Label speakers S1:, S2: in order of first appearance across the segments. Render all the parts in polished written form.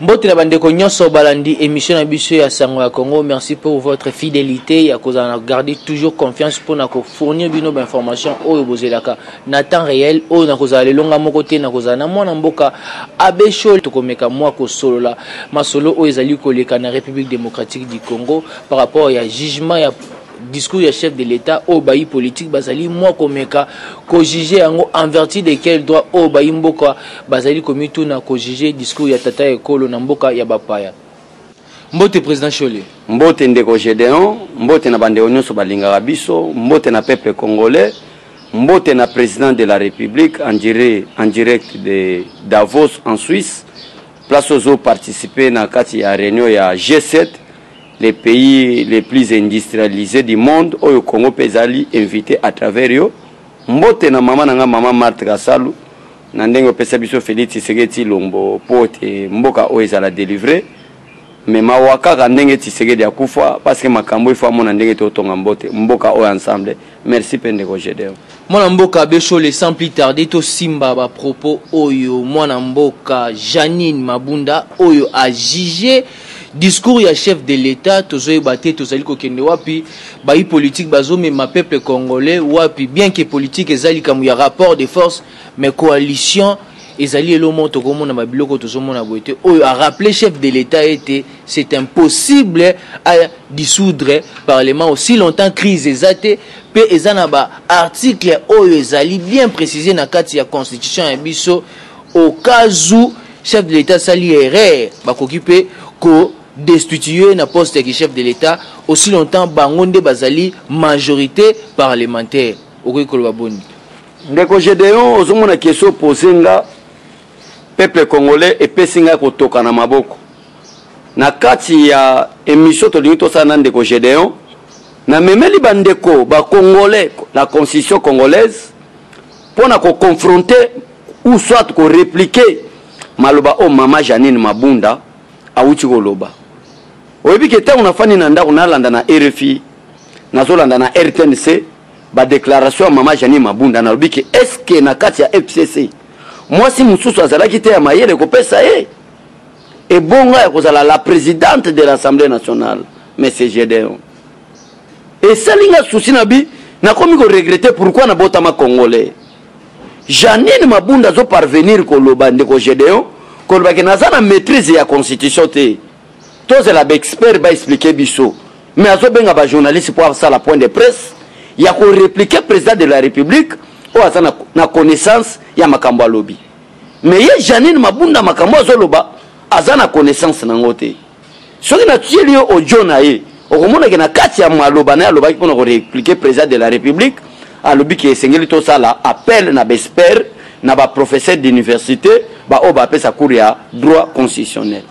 S1: Mbote na bande ko nyonso balandi émission na biso ya Sango ya Congo. Merci pour votre fidélité. Ya ko garder toujours confiance pour na ko fournir bino d'information oyo bozelaka na temps réel oyo na ko za le longa moko te na ko za na mwana mboka abesho to komeka mwa ko solola masolo oyo ezali ko leka na République démocratique du Congo par rapport ya jugement ya discours ya chef de l'État au bailli politique bazali moi komeka ko juger yango en vertu de quel droit au bailli mboka bazali komitu na ko juger discours ya tata ekolo na mboka ya bapaya. Mbote président Cholé,
S2: mbote ndeko Gédéon, mbote na bande nyonso balingaka biso, mbote na peuple congolais, mbote na président de la République en direct de Davos en Suisse. Place aux participer na kati ya réunion ya G7, les pays les plus industrialisés du monde au Congo pezali invité à travers yo. Mbote na mama Marthe Kassalu na ndengo pesa biso Félix Tshisekedi Lombo pote mboka o ezala délivrer mais mawaka ndenge Tshisekedi akufa parce que makambo ifo amona ndenge totonga mboka o ensemble. Merci pendeko Gédéon.
S1: Mwana mboka Bechole sans plus tarder to simba ba propos oyo mwana mboka Janine Mabunda oyo a jugé discours ya chef de l'État tozoye baté tozali ko kende wapi bayi politique bazome ma peuple congolais wapi bien que politique ezali kamu ya rapport de force mais coalition ezali elomo to komona ba biloko tozomona boité oyo a rappelé chef de l'État était c'est impossible à dissoudre parlement aussi longtemps crise ezate pe ezana ba article oyo ezali bien précisé na kati ya constitution ya biso au cas où chef de l'État sali erreur ba kokipe ko destitué na poste de chef de l'État aussi longtemps bangonde bazali majorité parlementaire okikolo baboni
S2: ndeko Gédéon ozomona question posenga peuple congolais et pesinga kotoka na maboko na kati ya émission tolingi tosana ndeko Gédéon na memeli bandeko ba congolais la constitution congolaise pona ko confronter ou soit ko répliquer maloba o mama Janine Mabunda awuti koloba oyebi ke ta unafani na ndako nalanda na RFI nazolanda na RTNC ba déclaration ya mama Janine Mabunda na lobi ke est-ce que na kati ya FCC moi si mususu azalaki te ya mayele kopesa e bonga ya kozala la présidente de l'Assemblée nationale monsieur Gédéon et salinga souci na bi na komi ko regretter pourquoi na botama congolais Janine Mabunda zo parvenir koloba ndeko Gédéon koloba ke nazana maîtrise ya constitution te tous la expert ba expliquer biso mais azo benga ba journaliste pour ça la point de presse ya ko répliquer président de la République o azana na connaissance ya makambo alobi mais ye Janine Mabunda makambo azoloba azana connaissance na ngote soki na tieli o jona ye okomona ke na kati ya maloba na aloba ki pona ko répliquer président de la République alobi ke sengeli to sala appel na expert na ba professeur d'université ba o ba pesa cours ya droit constitutionnel.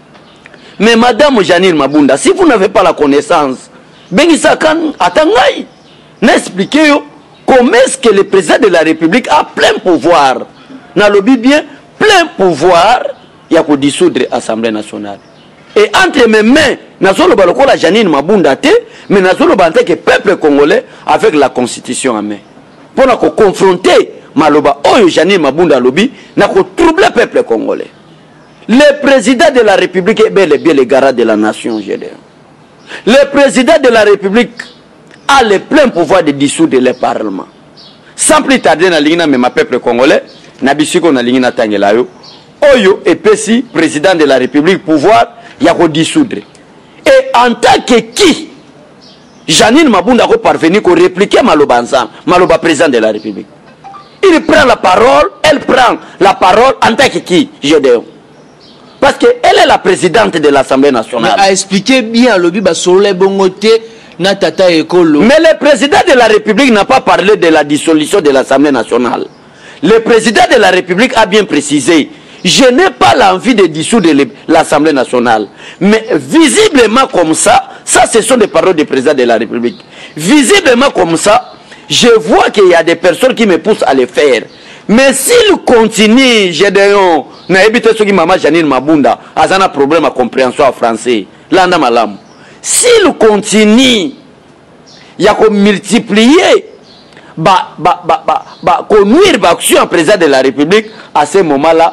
S2: Mais madame Janine Mabunda, si vous n'avez pas la connaissance, bengisa kan atangai n'expliquez comment est-ce que le président de la République a plein pouvoir. Na lobi bien plein pouvoir ya ko dissoudre l'Assemblée nationale. Et entre mes mains, nazolo balokola Janine Mabunda te, mais nazolo bante que peuple congolais avec la constitution en main. Pour na ko confronter maloba oyo Janine Mabunda lobi na ko troubler peuple congolais. Le président de la République est bel et bien le garant de la nation, Gédéon. Le président de la République a le plein pouvoir de dissoudre le Parlement. Sans plus tarder, na lingina même peuple congolais, na bisiko na lingina tangelayo, oyo epesi président de la République pouvoir ya ko dissoudre. Et en tant que qui, Janine Mabunda ko parvenir ko répliquer maloba ensemble, maloba président de la République. Il prend la parole, elle prend la parole en tant que qui, Gédéon. Parce qu'elle est la présidente de l'Assemblée nationale.
S1: Mais a expliqué bien lobi ba solo bongote na tata ekolo.
S2: Mais le président de la République n'a pas parlé de la dissolution de l'Assemblée nationale. Le président de la République a bien précisé, je n'ai pas l'envie de dissoudre l'Assemblée nationale. Mais visiblement comme ça ce sont des paroles du président de la République. Visiblement comme ça, je vois qu'il y a des personnes qui me poussent à le faire. Mais s'il continue, Gédéon, na ebite soki mama Janine Mabunda, azana problème à compréhension en français. Landa malam. S'il continue, il y a qu'on multiplier, qu'on nuire l'action en président de la République, à ce moment-là,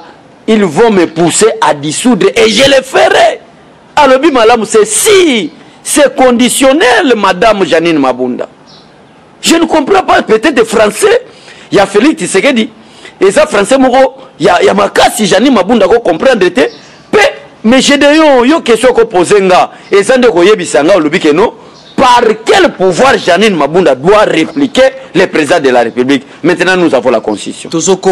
S2: ils vont me pousser à dissoudre et je le ferai. Alors, c'est si, c'est conditionnel, Madame Janine Mabunda. Je ne comprends pas, peut-être des Français, il y a Félix Tshisekedi, et ça, Français, il y a ma casse, si Janine Mabunda comprendre, mais j'ai des questions qu'on pose, et ça, par quel pouvoir Janine Mabunda doit répliquer le président de la République? Maintenant, nous avons la Constitution.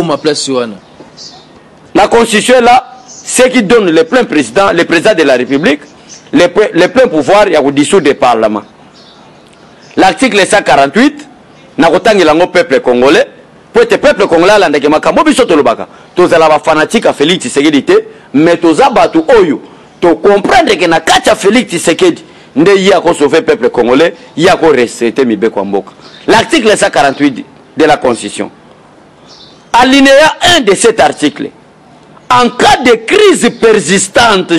S2: La Constitution est là, c'est qui donne le plein président, le président de la République, le plein pouvoir de dissoudre le Parlement. L'article 148, n'a pas le peuple congolais, pour le peuple congolais, tous les fanatiques à Félix Tshisekedi, mais tous les battus, tu comprends que na kacha Félix Tshisekedi, il y a sauver le peuple congolais, il y a retraiter Mibeko Mboka. L'article 148 de la Constitution, alinéa 1 de cet article, en cas de crise persistante,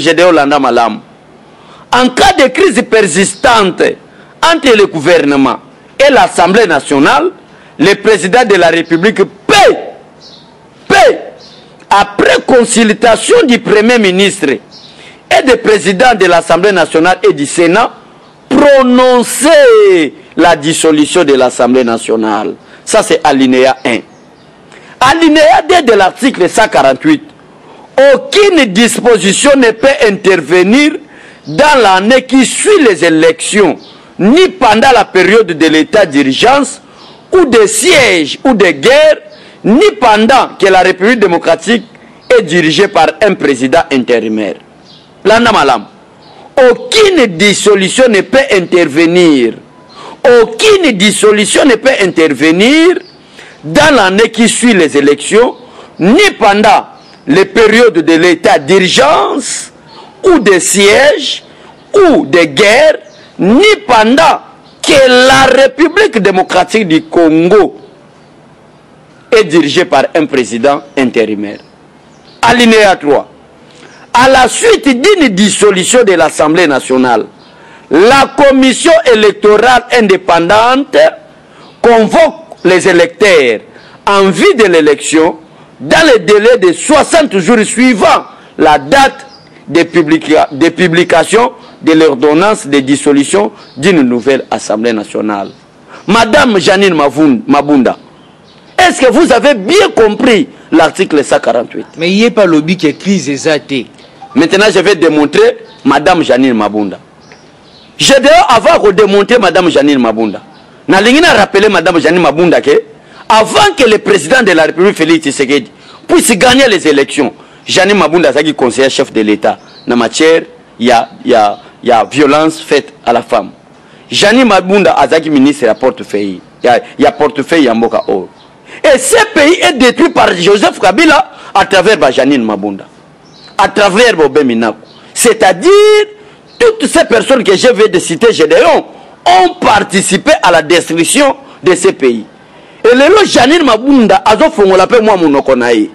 S2: en cas de crise persistante entre le gouvernement et l'Assemblée nationale, le président de la République peut, après consultation du Premier ministre et du président de l'Assemblée nationale et du Sénat, prononcer la dissolution de l'Assemblée nationale. Ça, c'est alinéa 1. Alinéa 2 de l'article 148. Aucune disposition ne peut intervenir dans l'année qui suit les élections, ni pendant la période de l'état d'urgence, ou de siège, ou de guerre, ni pendant que la République démocratique est dirigée par un président intérimaire. Aucune dissolution ne peut intervenir. Aucune dissolution ne peut intervenir dans l'année qui suit les élections, ni pendant les périodes de l'état d'urgence, ou de siège, ou de guerre, ni pendant que la République démocratique du Congo est dirigée par un président intérimaire. Alinéa 3. À la suite d'une dissolution de l'Assemblée nationale, la commission électorale indépendante convoque les électeurs en vue de l'élection dans le délai de 60 jours suivant la date de publication de l'ordonnance de dissolution d'une nouvelle Assemblée nationale. Madame Janine Mabunda, est-ce que vous avez bien compris l'article 148?
S1: Mais il n'y a pas lobby qui est crise exacte.
S2: Maintenant, je vais démontrer Madame Janine Mabunda. J'ai d'ailleurs, avant de démontrer Madame Janine Mabunda, je vais rappeler Madame Janine Mabunda que, avant que le président de la République, Félix Tshisekedi, puisse gagner les élections, Janine Mabunda est conseiller chef de l'État. Dans matière, il y a violence faite à la femme. Janine Mabunda est ministre à portefeuille. Il y a portefeuille à Mboka Or. Et ce pays est détruit par Joseph Kabila à travers Janine Mabunda. À travers Bobé Minako. C'est-à-dire, toutes ces personnes que je viens de citer, Gédéon, ont participé à la destruction de ce pays. Et le Janine Mabunda a fait moi mon okonaï.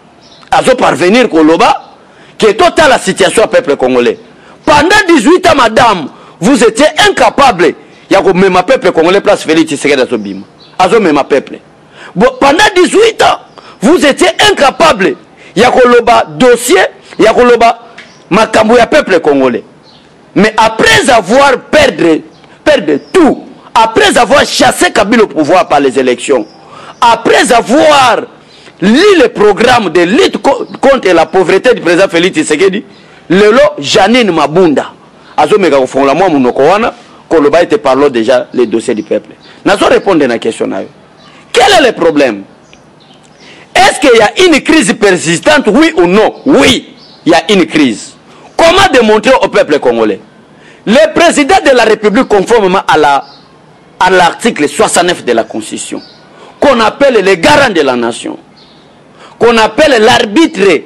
S2: A parvenir Koloba, qui est totale la situation au peuple congolais. Pendant 18 ans, madame, vous étiez incapable. Il y a même peuple congolais place Félix Tshisekedi Azobima. Azo même peuple. Pendant 18 ans, vous étiez incapable. Il y a Koloba dossier, il y a Koloba makambo ya peuple congolais. Mais après avoir perdu tout, après avoir chassé Kabila au pouvoir par les élections, après avoir lu le programme de lutte contre la pauvreté du président Félix Tshisekedi, lelo Janine Mabunda azomeka kofongola mwa munoko wana koloba ete parlons déjà les dossiers du peuple. Nazo répondre à la question nayo. Quel est le problème? Est-ce qu'il y a une crise persistante, oui ou non? Oui, il y a une crise. Comment démontrer au peuple congolais? Le président de la République, conformément à l'article 69 de la Constitution, qu'on appelle le garant de la nation, qu'on appelle l'arbitre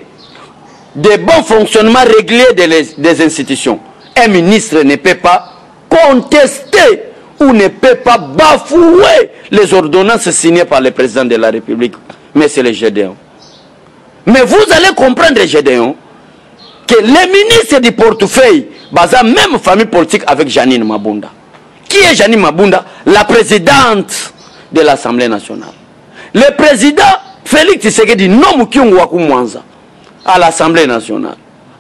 S2: de bon fonctionnement régulier des institutions. Un ministre ne peut pas contester ou ne peut pas bafouer les ordonnances signées par le président de la République, mais c'est le Gédéon. Mais vous allez comprendre, Gédéon, que le ministre du portefeuille, basa même famille politique avec Janine Mabunda. Qui est Janine Mabunda? La présidente de l'Assemblée nationale. Le président Félix Tshisekedi nomme Kyungu Wakumwanza à l'Assemblée nationale,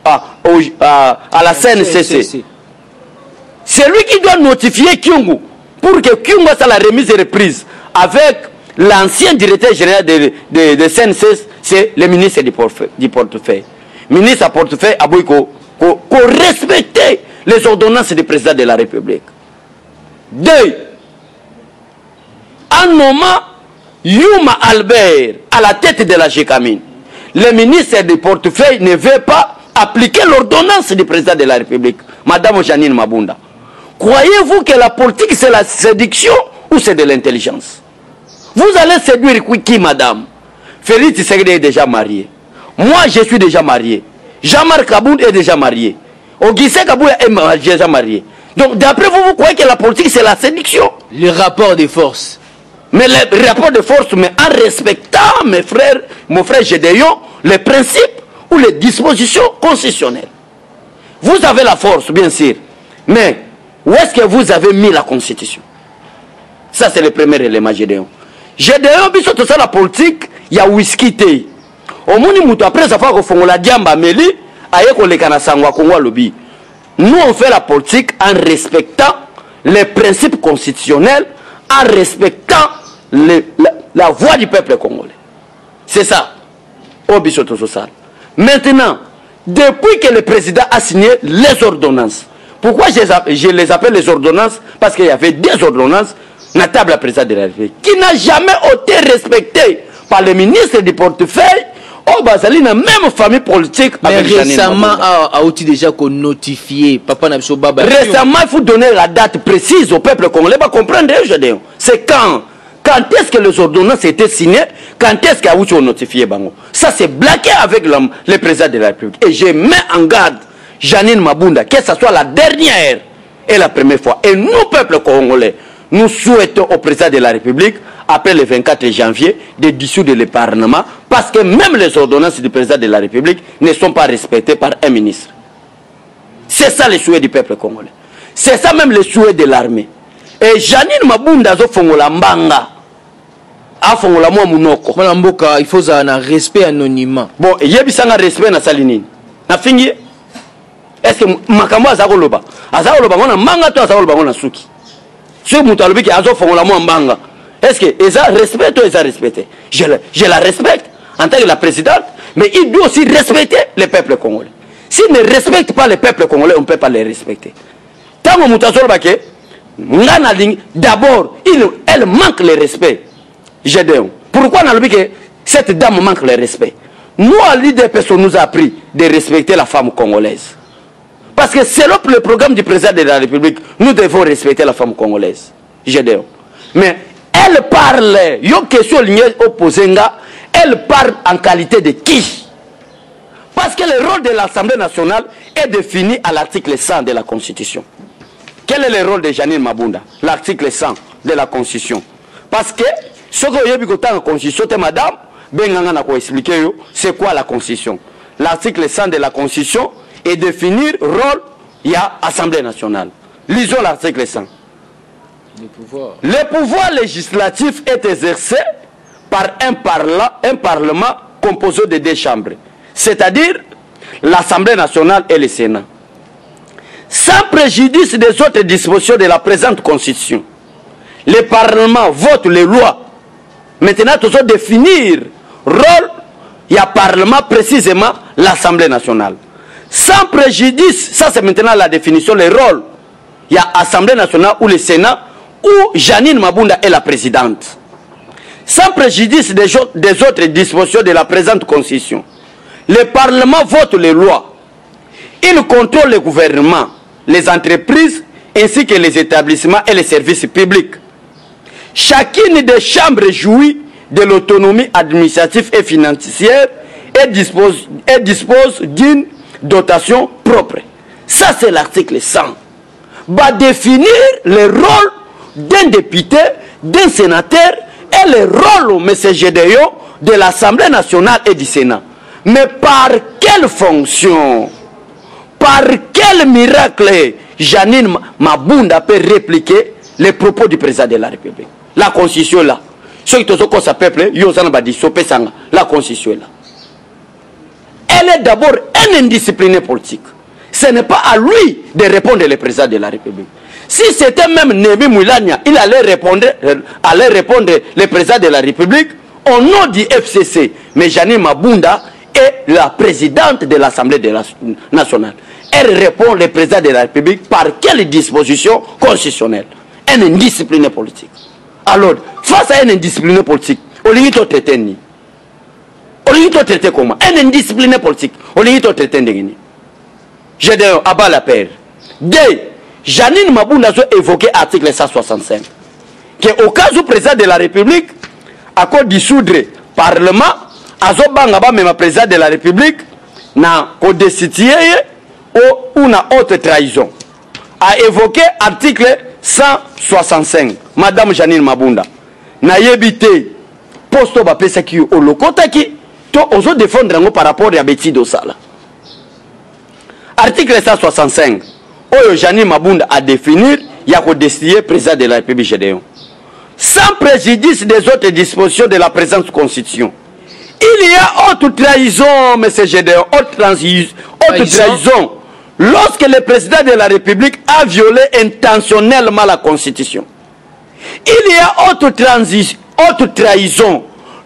S2: à la CNCC. C'est lui qui doit notifier Kyungu pour que Kyungu fasse la remise et reprise avec l'ancien directeur général de CNCC, c'est le ministre du portefeuille. Ministre à portefeuille, qu'on respecte les ordonnances du président de la République. 2. En nommant Yuma Albert à la tête de la GECAMIN, le ministre du portefeuille ne veut pas appliquer l'ordonnance du président de la République, Madame Janine Mabunda. Croyez-vous que la politique c'est la séduction ou c'est de l'intelligence? Vous allez séduire qui, madame? Félix Tshisekedi est déjà marié. Moi, je suis déjà marié. Jean-Marc Kabound est déjà marié. Augustin Kabouya est déjà marié. Donc, d'après vous, vous croyez que la politique c'est la séduction?
S1: Le rapport de force.
S2: Mais le rapport de force, mais en respectant, mes frères, mon frère Gédéon, les principes ou les dispositions constitutionnelles. Vous avez la force, bien sûr. Mais où est-ce que vous avez mis la Constitution? Ça, c'est le premier élément, Gédéon. Gédéon, biso tout ça, la politique, il y a whisky té. Au monde, après, ça fait qu'on la diamba meli, aye qu'on les canasangwa, qu'on lobby. Nous, on fait la politique en respectant les principes constitutionnels, en respectant la voix du peuple congolais. C'est ça. Au biso tout ça. Maintenant, depuis que le président a signé les ordonnances, pourquoi je les appelle les ordonnances? Parce qu'il y avait des ordonnances na table à président de la République qui n'a jamais été respectée par le ministre du portefeuille au Bazali, la même famille politique.
S1: Mais avec récemment, a-t-il déjà notifié Papa Nabso Baba?
S2: Récemment, il faut donner la date précise au peuple congolais pour comprendre. C'est quand? Quand est-ce que les ordonnances étaient signées? Quand est-ce qu'il a notifié Bango? Ça, c'est blagué avec le président de la République. Et je mets en garde Janine Mabunda, que ce soit la dernière et la première fois. Et nous, peuple congolais, nous souhaitons au président de la République, après le 24 janvier, de dissoudre le Parlement, parce que même les ordonnances du président de la République ne sont pas respectées par un ministre. C'est ça le souhait du peuple congolais. C'est ça même le souhait de l'armée. Et Janine Mabunda zo fongola mbanga. A fongola mwa munoko.
S1: Mwana mboka, il faut un respect anonymat.
S2: Bon, yebisanga respect na salinini. Na fingi. Est-ce que makambo azakoloba? Azakoloba ngona mbanga to azakoloba ngona suki. Ce mutu alobi ki azo fongola mwa mbanga. Est-ce que eza respecte ou eza respecté? Je la respecte en tant que la présidente, mais il doit aussi respecter le peuple congolais. S'il ne respecte pas le peuple congolais, on ne peut pas les respecter. Tant que mutu azoloba ke d'abord, elle manque le respect. Gédéon. Pourquoi on a dit que cette dame manque le respect? Nous, à l'idée, personne nous a appris de respecter la femme congolaise. Parce que selon le programme du président de la République, nous devons respecter la femme congolaise. Gédéon. Mais elle parle, il y a une question opposée, elle parle en qualité de qui? Parce que le rôle de l'Assemblée nationale est défini à l'article 100 de la Constitution. Quel est le rôle de Janine Mabunda? L'article 100 de la Constitution. Parce que ce que vous avez vu dans la Constitution, madame, c'est quoi la Constitution? L'article 100 de la Constitution est définir rôle, il y a Assemblée nationale. Lisons l'article 100. Le pouvoir législatif est exercé par un parlement composé de deux chambres, c'est-à-dire l'Assemblée nationale et le Sénat. Sans préjudice des autres dispositions de la présente Constitution, le Parlement vote les lois. Maintenant, nous allons définir le rôle, il y a Parlement, précisément l'Assemblée nationale. Sans préjudice, ça c'est maintenant la définition, le rôle. Il y a Assemblée nationale ou le Sénat, où Janine Mabunda est la présidente. Sans préjudice des autres dispositions de la présente Constitution, le Parlement vote les lois. Il contrôle le gouvernement, les entreprises, ainsi que les établissements et les services publics. Chacune des chambres jouit de l'autonomie administrative et financière et dispose d'une dotation propre. Ça, c'est l'article 100. Va définir le rôle d'un député, d'un sénateur et le rôle, M. Gédéon, de l'Assemblée nationale et du Sénat. Mais par quelle fonction? Par quel miracle Janine Mabunda peut répliquer les propos du président de la République? La Constitution est là. Ceux qui sont comme ça, peuple, la Constitution est là. elle est d'abord un indiscipliné politique. Ce n'est pas à lui de répondre le président de la République. Si c'était même Némi Moulania, il allait répondre le président de la République au nom du FCC. Mais Janine Mabunda est la présidente de l'Assemblée nationale. Elle répond le président de la République par quelle disposition constitutionnelle? Un indiscipliné politique. Alors, face à un indiscipliné politique, on lui traité ni. On lui traité comment? Un indiscipliné politique. On lui traité ni. J'ai dit à bas la paire. Dès Janine Mabunda a évoqué l'article 165. Que au cas où le président de la République a dissoudre le Parlement, même le président de la République n'a destitué ou une autre trahison. A évoqué l'article 165. Madame Janine Mabunda n'a évité posto bapesa ki au lokotaki to ozo défendre par rapport à Betty Dosala. Article 165. Oyo Janine Mabunda a définir il y a destiné président de la République Gédéon. Sans préjudice des autres dispositions de la présente constitution. Il y a autre trahison, M. Gédéon, autre trahison. Lorsque le président de la République a violé intentionnellement la constitution. Il y a autre trahison.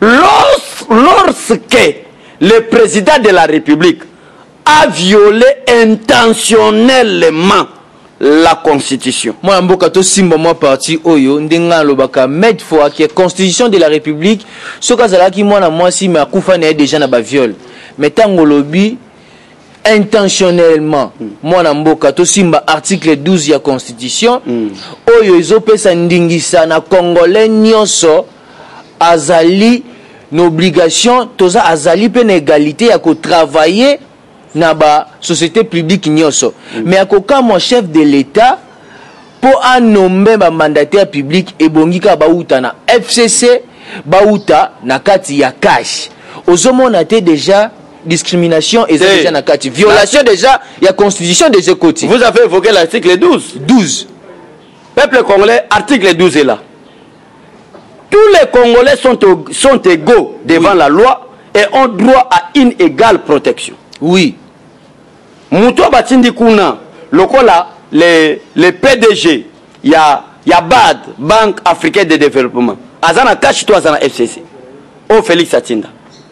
S2: Lorsque le président de la République a violé intentionnellement la constitution.
S1: Moi, mboka to simba moi parti oyo ndenga lobaka met fois que constitution de la République soka zalaki mwana mwasi mais akufa na déjà na ba viol. Mais tango lobi intentionnellement mwana mboka to simba article 12 ya constitution oyo ezopesa ndingisa na congolais nyonso azali n'obligation toza azali pe na égalité ya ko travailler na ba société publique nyonso mais akoka mon chef de l'état pour un nommer ba mandataire public ebongika bauta na FCC bauta na kati ya cash ozomona te déjà discrimination et déjà na kati violation déjà il y a constitution des côtés.
S2: Vous avez évoqué l'article 12. Peuple congolais, article 12 est là. Tous les Congolais sont égaux devant la loi et ont droit à une égale protection.
S1: Oui.
S2: Mouto batindi kuna lokola les PDG ya BAD, Banque Africaine de Développement. Azana cash to azana FCC. O Félix Atinda.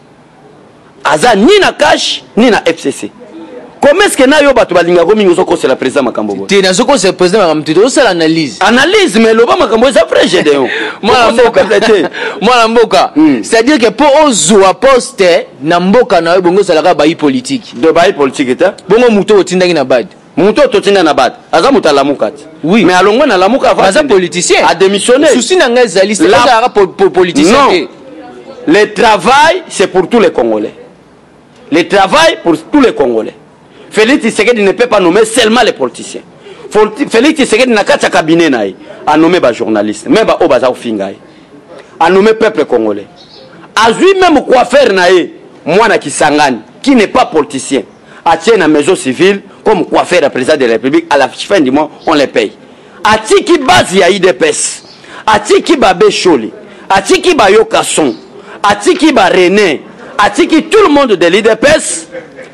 S2: Azana ni na cash ni na FCC. Comment est-ce que na yo batu balinga ko mingo soko c'est la président Makambo.
S1: Té na soko c'est président Makambo to c'est l'analyse.
S2: Analyse mais loba Makambo ça après Gédéon.
S1: Moi la mboka. C'est-à-dire que pour ozo poste na mboka na bongo salaka bayi politique.
S2: De bayi politique eta.
S1: Bongo muto otindaki na bad.
S2: Muto totinda na bad. Aza muta lamukati.
S1: Oui.
S2: Mais alongo na lamuka avant.
S1: Aza politicien.
S2: A démissionné.
S1: Souci na ngeza liste la politicien.
S2: Non. Le travail c'est pour tous les Congolais. Le travail pour tous les Congolais. Félix Tshisekedi ne peut pas nommer seulement les politiciens. Félix Tshisekedi n'a qu'à cabinet à nommer les journalistes, même au bazar fingaï, à nommer peuple congolais. À lui-même quoi faire naïe, moi na Kisangani, qui n'est pas politicien, à tient la maison civile comme quoi faire le président de la République à la fin du mois on les paye. À qui base ya IDPS, à qui babé Choli, à qui ba Yokason, à qui ba René, à qui tout le monde de l'IDPS.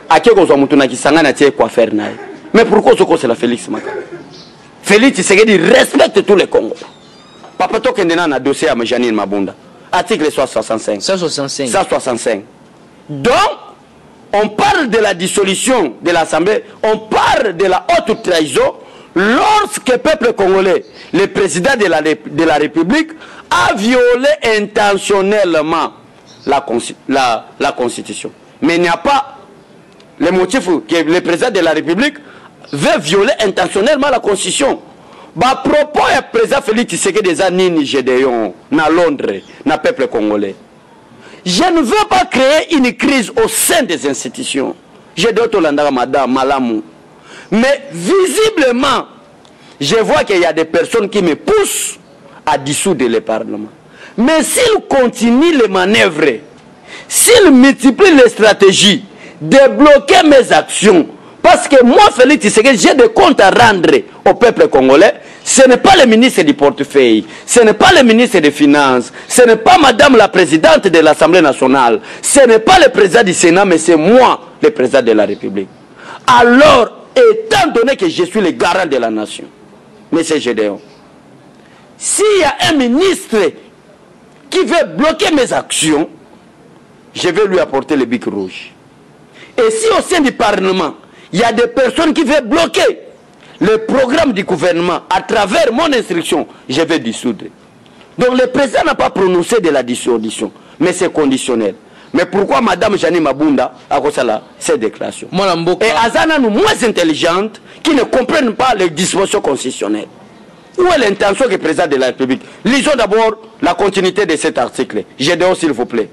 S2: Mais pourquoi c'est la Félix Maka? Félix Tshisekedi respecte tous les Congolais. Papa Tokendena a dossier à Janine Mabunda. Article 165. 165. Donc, on parle de la dissolution de l'Assemblée, on parle de la haute trahison lorsque le peuple congolais, le président de la République, a violé intentionnellement la Constitution. Mais il n'y a pas le motif que le président de la République veut violer intentionnellement la Constitution. Bah, propos du président Félix Tshisekedi des années Gédéon, na Londres, na peuple congolais. Je ne veux pas créer une crise au sein des institutions. J'ai d'autres landara madame Malamou. Mais visiblement, je vois qu'il y a des personnes qui me poussent à dissoudre le Parlement. Mais s'ils continuent les manœuvres, s'ils multiplient les stratégies, de bloquer mes actions Parce que moi, Félix Tshisekedi, j'ai des comptes à rendre au peuple congolais. Ce n'est pas le ministre du portefeuille, ce n'est pas le ministre des Finances, ce n'est pas madame la présidente de l'Assemblée nationale, ce n'est pas le président du Sénat, mais c'est moi, le président de la République. Alors, étant donné que je suis le garant de la nation, M. Gédéon, s'il y a un ministre qui veut bloquer mes actions, je vais lui apporter le bic rouge. Et si au sein du Parlement, il y a des personnes qui veulent bloquer le programme du gouvernement à travers mon instruction, je vais dissoudre. Donc le président n'a pas prononcé de la dissolution, mais c'est conditionnel. Mais pourquoi Mme Jeanine Mabunda a fait cette déclaration? Et Azana nous moins intelligente qui ne comprennent pas les dispositions constitutionnelles. Où est l'intention du président de la République? Lisons d'abord la continuité de cet article. Gédéon, s'il vous plaît.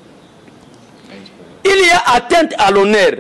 S2: Il y a atteinte à l'honneur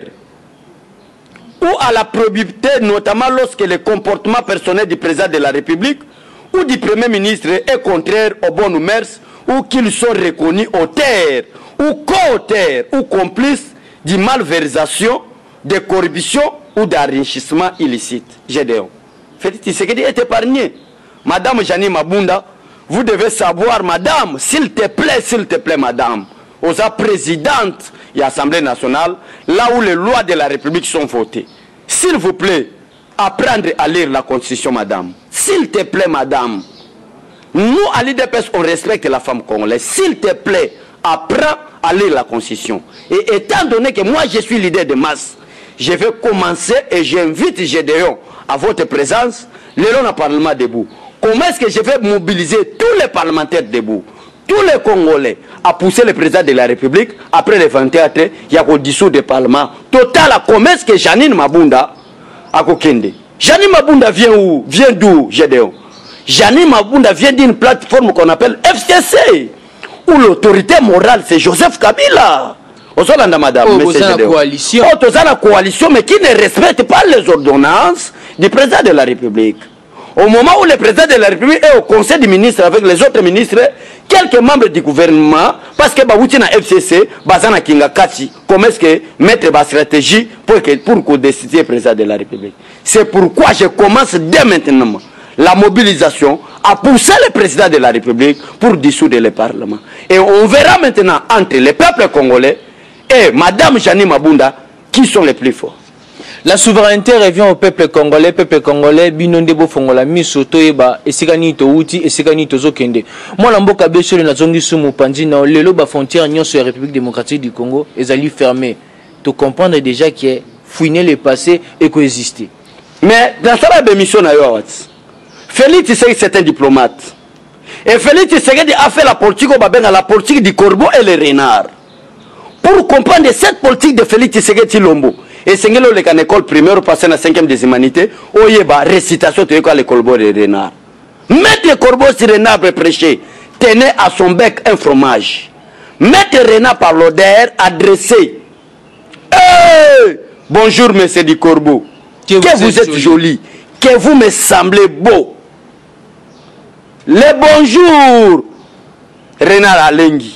S2: ou à la probité, notamment lorsque le comportement personnel du président de la République ou du Premier ministre est contraire aux bonnes mœurs ou qu'ils sont reconnus auteurs ou co-auteurs ou complices de malversation, de corruption ou d'enrichissement illicite. Gédéon. Félix Tshisekedi est épargné. Madame Jeanine Mabunda, vous devez savoir, madame, s'il te plaît, madame, aux présidentes et l'Assemblée nationale, là où les lois de la République sont votées. S'il vous plaît, apprendre à lire la Constitution, madame. S'il te plaît, madame. Nous, à l'IDPS, on respecte la femme congolaise. S'il te plaît, apprends à lire la Constitution. Et étant donné que moi, je suis leader de masse, je vais commencer et j'invite Gédéon à votre présence, le Parlement debout. Comment est-ce que je vais mobiliser tous les parlementaires debout, tous les Congolais, à pousser le président de la République, après le 24, il y a qu'au dissous du Parlement. Total, comment est-ce que Jeanine Mabunda a Kokende? Jeanine Mabunda vient où? Vient d'où, Gédéon? Jeanine Mabunda vient d'une plateforme qu'on appelle FCC, où l'autorité morale, c'est Joseph Kabila. Madame, coalition. La coalition, mais qui ne respecte pas les ordonnances du président de la République. Au moment où le président de la République est au conseil des ministres avec les autres ministres, quelques membres du gouvernement, parce que Baboutina FCC, Bazana Kingakati, comment est-ce que mettre ma stratégie pour qu'on décide le président de la République. C'est pourquoi je commence dès maintenant la mobilisation à pousser le président de la République pour dissoudre le Parlement. Et on verra maintenant entre les peuples congolais et Madame Jeanine Mabunda qui sont les plus forts.
S1: La souveraineté revient au peuple congolais, binondebo fongola misoto eba esikani to uti esikani to zokende. Moi la mboka beso le nazongi sumu panzi na lelo ba frontière nyonso ya République démocratique du Congo ezali fermé. Tu comprendre déjà qu'il est fouiner le passé et coexister.
S2: Mais dans sa démission na yo Félix Tshisekedi c'est un diplomate. Et Félix Tshisekedi a fait la politique la politique du corbeau et le renard. Pour comprendre cette politique de Félix Tshisekedi Lombo, et c'est que l'école primaire passé à la 5e des humanités, où il y a récitation de l'école corbeau et renard. Mettre le corbeau sur renard pour prêcher, tenez à son bec un fromage. Mettre renard par l'odeur, adressé. Hey! Bonjour, monsieur du corbeau. Que vous êtes joli. Que vous me semblez beau. Le bonjour, renard Alengi.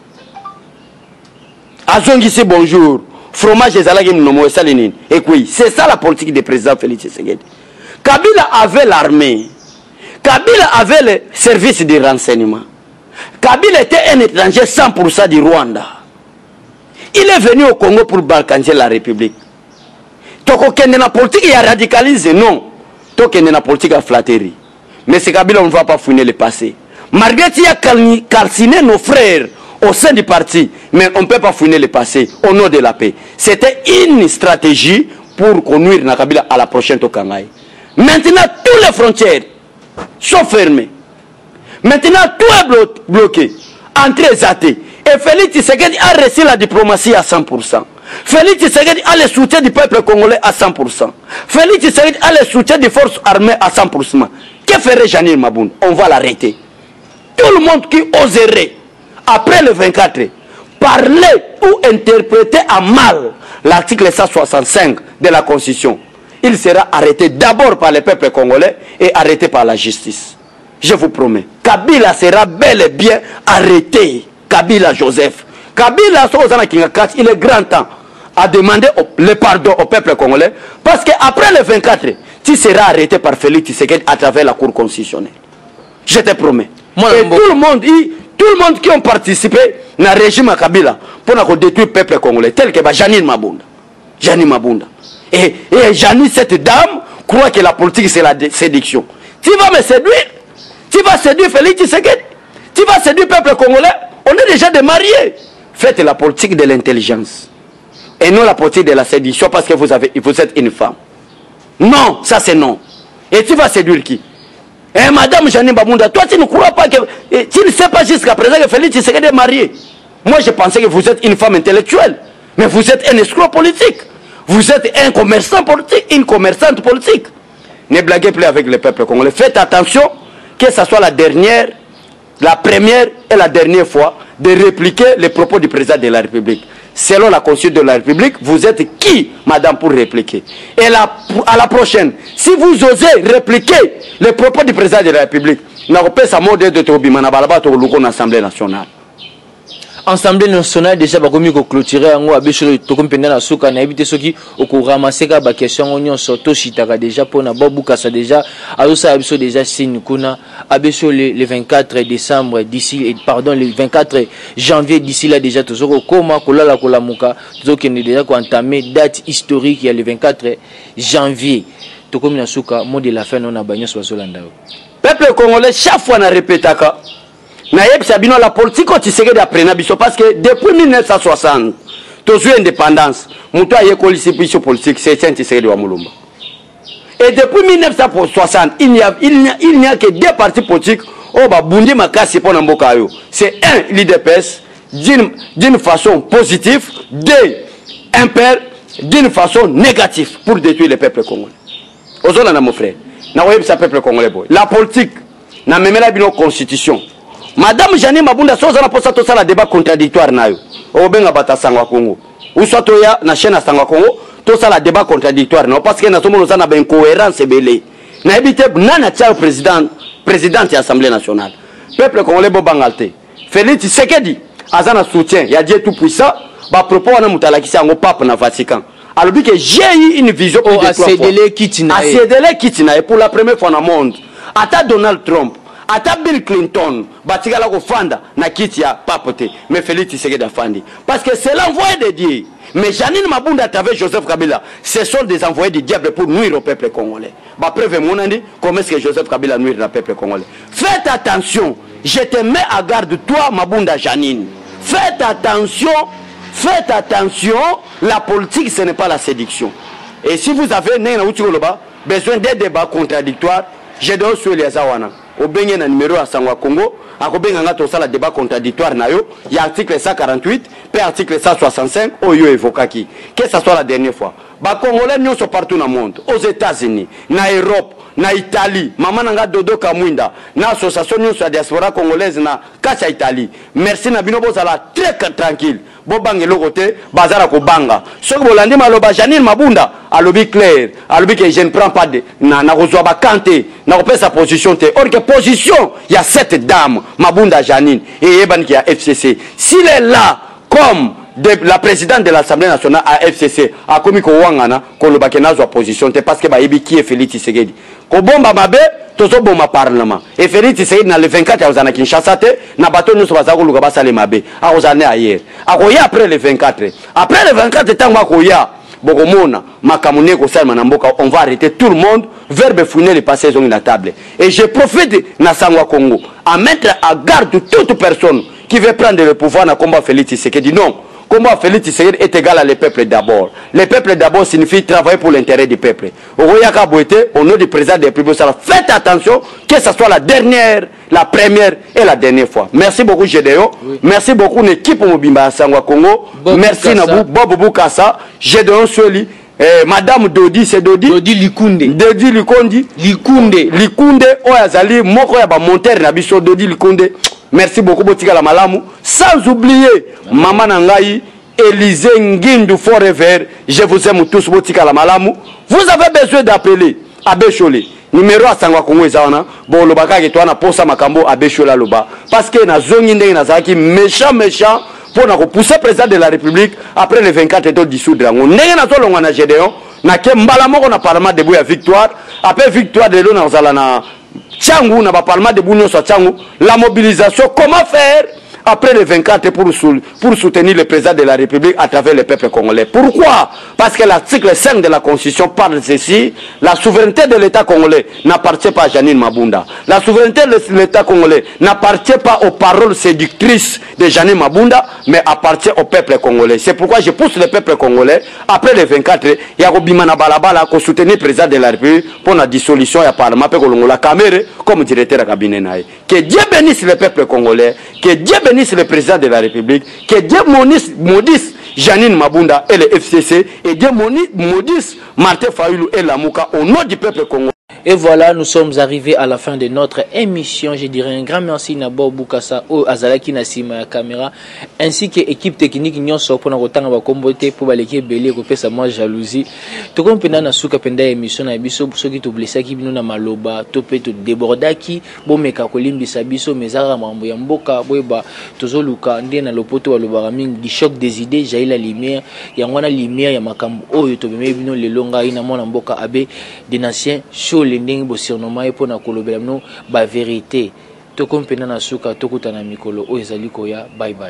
S2: Azongi c'est bonjour. Fromage et salinine. Et oui, c'est ça la politique du président Félix Tshisekedi. Kabila avait l'armée. Kabila avait le service de renseignement. Kabila était un étranger 100% du Rwanda. Il est venu au Congo pour balkaniser la République. Toko kende na politique il a radicalisé, non. Toko kende na politique a flatterie. Mais ce Kabila, on ne va pas fouiner le passé. Malgré qu'il a calciné nos frères au sein du parti, mais on ne peut pas fouiner le passé au nom de la paix. C'était une stratégie pour conduire Nakabila à la prochaine Tokangaï. Maintenant, toutes les frontières sont fermées. Maintenant, tout est bloqué. Entrée zatée. Et Félix Tshisekedi a reçu la diplomatie à 100%. Félix Tshisekedi a le soutien du peuple congolais à 100%. Félix Tshisekedi a le soutien des forces armées à 100%. Que ferait Jeanine Mabunda? On va l'arrêter. Tout le monde qui oserait, après le 24, parler ou interpréter à mal l'article 165 de la Constitution, il sera arrêté d'abord par le peuple congolais et arrêté par la justice. Je vous promets. Kabila sera bel et bien arrêté. Kabila Joseph. Kabila, il est grand temps. à demander le pardon au peuple congolais, parce qu'après le 24, tu seras arrêté par Félix Tshisekedi à travers la Cour constitutionnelle. Je te promets. Et tout le monde qui ont participé dans le régime à Kabila pour détruire le peuple congolais, tel que Janine Mabunda. Et Janine, cette dame, croit que la politique c'est la séduction. Tu vas me séduire? Tu vas séduire Félix Tshisekedi? Tu vas séduire le peuple congolais? On est déjà des mariés. Faites la politique de l'intelligence. Et non la politique de la séduction parce que vous êtes une femme. Non, ça c'est non. Et tu vas séduire qui? Eh, Madame Janine Mabunda, toi tu ne crois pas que... Tu ne sais pas jusqu'à présent que Félix Tshisekedi est marié. Moi je pensais que vous êtes une femme intellectuelle. Mais vous êtes un escroc politique. Vous êtes un commerçant politique, une commerçante politique. Ne blaguez plus avec le peuple congolais. Faites attention que ce soit la première et la dernière fois de répliquer les propos du président de la République. Selon la Constitution de la République, vous êtes qui, madame, pour répliquer? Et à la prochaine, si vous osez répliquer les propos du président de la République, vous n'avez pas sa mode de l'Assemblée nationale.
S1: Assemblée nationale déjà ba komi ko clôturer yango abesolo to kompenda na suka na ebite soki oko ramasser ka ba question onyo soto shitaka déjà pona babuka ça déjà azosa abiso déjà signe kuna abeso le 24 décembre d'ici pardon le 24 janvier d'ici là déjà tozoko koma kolala kolamuka tozokende déjà ko entamer date historique ya le 24 janvier to komi na suka mot de la fin on a bagno so solanda.
S2: Peuple congolais chaque fois na répétaka la politique parce que depuis 1960, toujours indépendance, politique, c'est Tshisekedi wa Mulumba. Et depuis 1960, il n'y a que deux partis politiques c'est un, l'IDPS, d'une façon positive, deux, un père, d'une façon négative pour détruire le peuple congolais. Ozona mon frère, peuple congolais. La politique, n'a même pas une constitution. Madame Janine Mabunda soza na posa to sala débat contradictoire nayo. Obenga bata sangwa Congo. Uso to ya na chaîne sangwa Congo to sala débat contradictoire non parce que na somo na ben cohérence belé. Na ebité nana tia président de l'Assemblée nationale. Peuple congolais bo bangalte. Félix Tshisekedi azana soutien, ya Dieu tout puissant, ba propos na mutalakisi ngo pape na Vatican. Alors que j'ai eu une vision pour
S1: Asedele Kitina.
S2: Asedele Kitina pour la première fois dans le monde. Ata Donald Trump ata Bill Clinton batikala ko fanda na kiti ya papote mais Félix Tshisekedi afandi parce que c'est l'envoyé de Dieu. Mais Janine Mabunda à travers Joseph Kabila, ce sont des envoyés du diable pour nuire au peuple congolais. Bah preuve mon andi comment est-ce que Joseph Kabila nuire le peuple congolais. Faites attention, je te mets à garde toi Mabunda Janine. Faites attention, la politique ce n'est pas la séduction. Et si vous avez besoin des débats contradictoires, je dois sur les awana. Au benye na numéro à Sangwa Congo, à Kobenga to sala débat contradictoire na yo, il y a article 148, puis article 165, oyo évokaki. Que ça soit la dernière fois. Ba Congolais nous sont partout dans le monde, aux États-Unis, na Europe, na Italie, maman nanga Dodo Kamwinda, na association nous la diaspora congolaise na Kacha Italie. Merci na bino bozala très tranquille. Bobange lokote bazara ko banga. Soko bolandi maloba Janine Mabunda, alobi clair, alobi que je ne prends pas de na kozwa ba kanté, na kopesa sa position te. Or que position, il y a cette dame Mabunda Janine et Eban qui a FCC. S'il est là comme la présidente de l'Assemblée nationale à FCC a commis ko wangana ko lobake nazwa position te parce que ba yebi qui est Félix Tshisekedi. Ko bomba mabe tozo bomba parlement. Et Félix Tshisekedi na le 24 ya ozana Kinshasa te na bato nyonso bazako luka basale mabe. A ozana ailleurs. Akoya après le 24. Après le 24 tango akoya bokomona makamune ko salma na mboka on va arrêter tout le monde verbe fouiner les passer sur la table. Et je profite na Sangwa Congo à mettre à garde toute personne qui veut prendre le pouvoir na combat Félix Tshisekedi. Non. Comment Félix Tshisekedi est égal à le peuple d'abord. Le peuple d'abord signifie travailler pour l'intérêt du peuple. Au nom du président de la République, faites attention que ce soit la dernière, la première et la dernière fois. Merci beaucoup Gédéon. Oui. Merci beaucoup l'équipe Mobimba Sangwa Congo.
S1: Bob
S2: merci Nabou, Bob Boukassa, Gédéon Sueli. Madame Dodi, c'est Dodi.
S1: Dodi Likunde.
S2: Dodi Likondi. Likunde, Oyazali, Moko Yaba Monter Nabiso, Dodi Likunde. Merci beaucoup, Botika la Malamu. Sans oublier, Maman Nangaï, Élisée Ngindou Forever. Je vous aime tous, Botika la Malamu. Vous avez besoin d'appeler Abbé Cholé. Numéro à Sangwa Congo Ezana. Bon, le baka qui tourne à Posa Makambo Abbé Chola Loba. Parce que na zongi ndenge na zaki méchant pour repousser le président de la République après le 24 et dissoudre yango ndenge nazolongwa na Gédéon na ke mbala moko na parlement debout ya victoire après victoire de l'eau na na Tchangou na ba parlement debout nyonso Tchangou la mobilisation comment faire après le 24 pour soutenir le président de la République à travers le peuple congolais. Pourquoi? Parce que l'article 5 de la Constitution parle de ceci. La souveraineté de l'État congolais n'appartient pas à Janine Mabunda. La souveraineté de l'État congolais n'appartient pas aux paroles séductrices de Janine Mabunda, mais appartient au peuple congolais. C'est pourquoi je pousse le peuple congolais, après le 24, il y a Robimana Balabala pour soutenir le président de la République pour la dissolution du Parlement, la caméra comme directeur de cabinet. Que Dieu bénisse le peuple congolais, que Dieu bénisse le président de la République, que Dieu maudisse Janine Mabunda et le FCC, et Dieu maudisse Martin Fayoulou et Lamouka au nom du peuple congolais.
S1: Et voilà, nous sommes arrivés à la fin de notre émission. Je dirais un grand merci à Bob Boukassa, Azalaki Nassima caméra, ainsi que l'équipe technique Nyonso pour nous retrouver comboté pour l'équipe Belé, pour sa moi jalousie. Tout comme pendant la souka pendant l'émission, na biso pour ceux qui t'oublient qui nous na maloba, topé tout débordaki, bon meka kolimbi sabiso, mezara mambo yamboka, boyba, tozoluka, ndé na lopoto wa lobaraming, du choc des idées, jaillit la lumière, yangwana lumière, yamakambo, oh yotobeme bino le longa, ina mona mboka abe, des nations chaud les ndenge bo surnommé pour na kolobela no ba vérité to kompena na suka to kutana mikolo o ezali koya bye bye.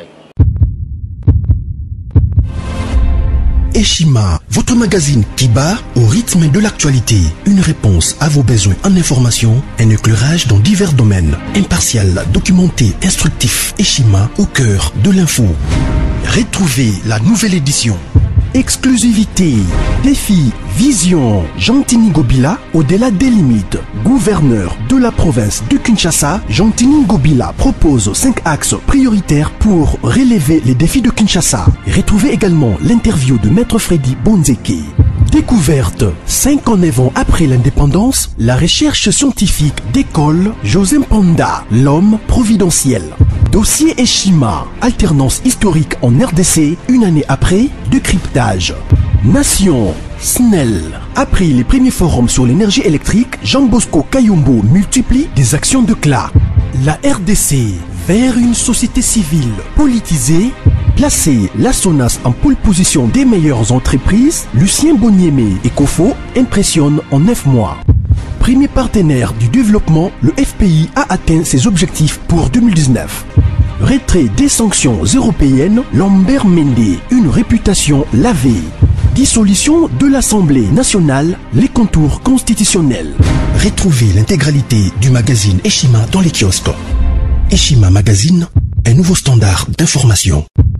S3: Eshima, votre magazine qui bat au rythme de l'actualité. Une réponse à vos besoins en information, un éclairage dans divers domaines. Impartial, documenté, instructif. Eshima au cœur de l'info. Retrouvez la nouvelle édition. Exclusivité, défi, vision, Jean-Tini Ngobila, au-delà des limites. Gouverneur de la province de Kinshasa, Jean-Tini Ngobila propose 5 axes prioritaires pour relever les défis de Kinshasa. Retrouvez également l'interview de Maître Freddy Bonzeke. Découverte, 59 ans après l'indépendance, la recherche scientifique d'école José Mpanda, l'homme providentiel. Dossier Eshima, alternance historique en RDC, une année après, décryptage. Nation, SNEL. Après les premiers forums sur l'énergie électrique, Jean Bosco Kayombo multiplie des actions de CLA. La RDC, vers une société civile politisée, placer la SONAS en pole position des meilleures entreprises, Lucien Boniemé et Kofo impressionnent en 9 mois. Premier partenaire du développement, le FPI a atteint ses objectifs pour 2019. Retrait des sanctions européennes, Lambert Mende, une réputation lavée. Dissolution de l'Assemblée nationale, les contours constitutionnels. Retrouvez l'intégralité du magazine Eshima dans les kiosques. Eshima Magazine, un nouveau standard d'information.